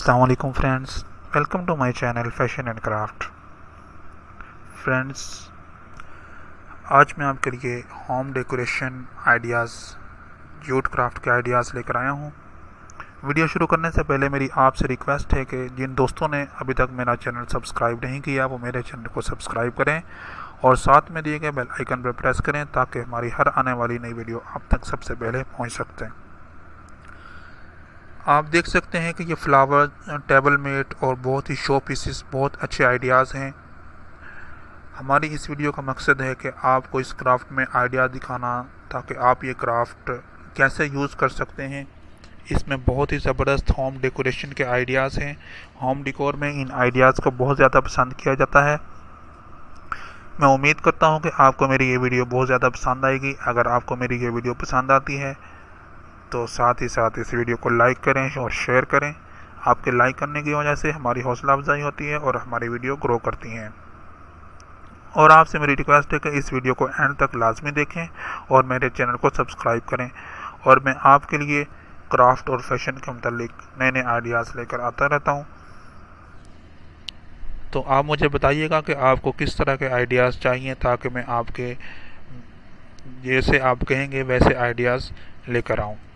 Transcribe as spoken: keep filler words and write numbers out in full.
अस्सलाम वालेकुम friends, welcome to my channel fashion and craft. Friends, आज मैं आपके लिए home decoration ideas, jute craft के आइडियाज़ लेकर आया हूँ। वीडियो शुरू करने से पहले मेरी आपसे रिक्वेस्ट है कि जिन दोस्तों ने अभी तक मेरा चैनल सब्सक्राइब नहीं किया वो मेरे चैनल को सब्सक्राइब करें और साथ में दिए गए बेल आइकन पर प्रेस करें ताकि हमारी हर आने वाली नई वीडियो आप तक सबसे पहले पहुँच सकते हैं। आप देख सकते हैं कि ये फ्लावर, टेबल मेट और बहुत ही शो पीसेस बहुत अच्छे आइडियाज़ हैं। हमारी इस वीडियो का मकसद है कि आपको इस क्राफ्ट में आइडिया दिखाना ताकि आप ये क्राफ्ट कैसे यूज़ कर सकते हैं। इसमें बहुत ही ज़बरदस्त होम डेकोरेशन के आइडियाज़ हैं। होम डेकोर में इन आइडियाज़ को बहुत ज़्यादा पसंद किया जाता है। मैं उम्मीद करता हूँ कि आपको मेरी ये वीडियो बहुत ज़्यादा पसंद आएगी। अगर आपको मेरी ये वीडियो पसंद आती है तो साथ ही साथ इस वीडियो को लाइक करें और शेयर करें। आपके लाइक करने की वजह से हमारी हौसला अफजाई होती है और हमारी वीडियो ग्रो करती हैं। और आपसे मेरी रिक्वेस्ट है कि इस वीडियो को एंड तक लाजमी देखें और मेरे चैनल को सब्सक्राइब करें। और मैं आपके लिए क्राफ्ट और फैशन के मुतालिक नए नए आइडियाज़ लेकर आता रहता हूँ। तो आप मुझे बताइएगा कि आपको किस तरह के आइडियाज़ चाहिए ताकि मैं आपके जैसे आप कहेंगे वैसे आइडियाज़ लेकर आऊँ।